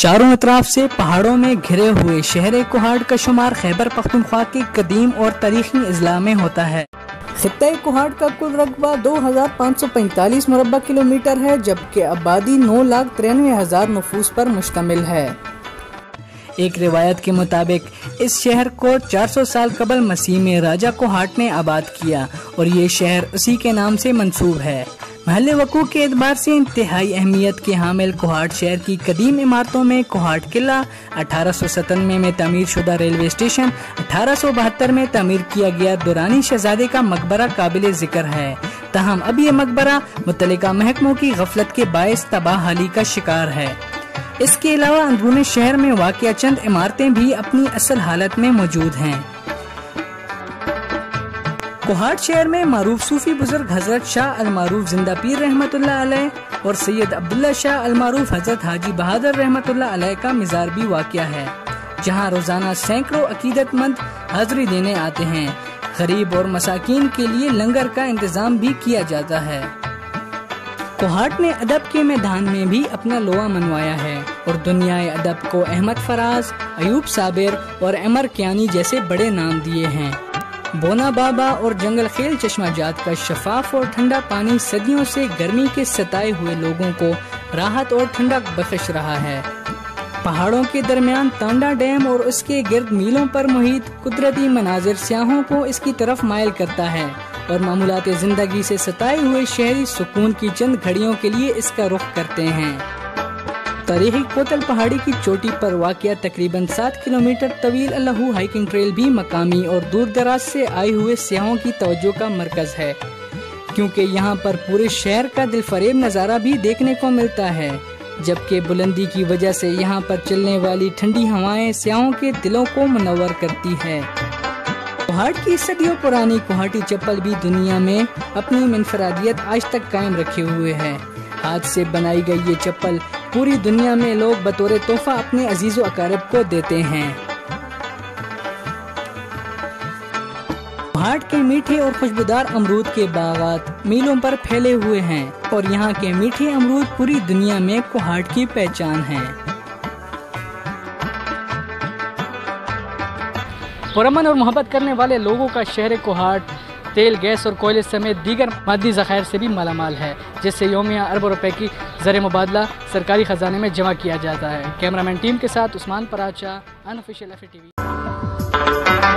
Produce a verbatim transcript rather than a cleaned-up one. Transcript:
चारों तरफ से पहाड़ों में घिरे हुए शहर कोहाट का शुमार खैबर पख्तूनख्वा के कदीम और तारीखी अजला में होता है। खित्ते कोहाट का कुल रकबा दो हजार पाँच सौ पैंतालीस मुरब्बा किलोमीटर है, जबकि आबादी नौ लाख तिरानवे हजार नफूस पर मुश्तमिल है। एक रिवायत के मुताबिक इस शहर को चार सौ साल कबल मसीह में राजा कोहाट ने आबाद किया और ये शहर उसी के नाम से मंसूब है। महल वकू के एतबार से इंतहाई अहमियत के हामिल कोहाट शहर की कदीम इमारतों में कोहाट किला, अठारह सौ सतानवे में तमीर शुदा रेलवे स्टेशन, अठारह सौ बहत्तर में तमीर किया गया दुरानी शहजादे का मकबरा काबिल जिक्र है। तहम अब ये मकबरा मुतल्लिका महकमों की गफलत के बायस तबाहाली का शिकार है। इसके अलावा अंदरूनी शहर में वाक़िया चंद इमारतें भी अपनी असल हालत में मौजूद हैं। कोहाट शहर में मारूफ सूफी बुजुर्ग हजरत शाह अल मारूफ जिंदा पीर रहमतुल्लाह अलैह और सैयद अब्दुल्ला शाह अल मारूफ हजरत हाजी बहादुर रहमतुल्लाह अलैह का मज़ार भी वाक़िया है, जहां रोजाना सैकड़ों अकीदतमंद हाजिरी देने आते हैं। गरीब और मसाकीन के लिए लंगर का इंतजाम भी किया जाता है। कोहाट ने अदब के मैदान में भी अपना लोहा मनवाया है और दुनियाए अदब को अहमद फराज, अयूब साबिर और अमर कियानी जैसे बड़े नाम दिए हैं। बोना बाबा और जंगल खेल चश्माजात का शफाफ और ठंडा पानी सदियों से गर्मी के सताए हुए लोगों को राहत और ठंडक बख्श रहा है। पहाड़ों के दरमियान तांडा डैम और उसके गिर्द मीलों पर मुहित कुदरती मनाजिर सियाहों को इसकी तरफ मायल करता है और मामूलात जिंदगी से सताए हुए शहरी सुकून की चंद घड़ियों के लिए इसका रुख करते हैं। तारीखी कोतल पहाड़ी की चोटी पर वाक़िया तकरीबन सात किलोमीटर तवील अल्लाहू हाइकिंग ट्रेल भी मकामी और दूर दराज से आए हुए सियाहों की तवज्जो का मरकज है, क्योंकि यहाँ पर पूरे शहर का दिलफरेब नज़ारा भी देखने को मिलता है, जबकि बुलंदी की वजह से यहाँ पर चलने वाली ठंडी हवाएं सियाहों के दिलों को मुनव्वर करती है। कोहाट की सदियों पुरानी कोहाटी चप्पल भी दुनिया में अपनी मुनफरादियत आज तक कायम रखे हुए है। हाथ से बनाई गई ये चप्पल पूरी दुनिया में लोग बतौर तोहफा अपने अजीजो अकारिब को देते हैं। कोहाट के मीठे और खुशबूदार अमरूद के बागात मीलों पर फैले हुए हैं और यहाँ के मीठे अमरूद पूरी दुनिया में कोहाट की पहचान है। पुरअमन और मोहब्बत करने वाले लोगों का शहर कोहाट तेल, गैस और कोयले समेत दीगर मादी ज़खायर से भी मालामाल है, जिससे यौमिया अरबों रुपए की ज़र मुबादला सरकारी खजाने में जमा किया जाता है। कैमरामैन टीम के साथ Usman Paracha, unofficial F T we.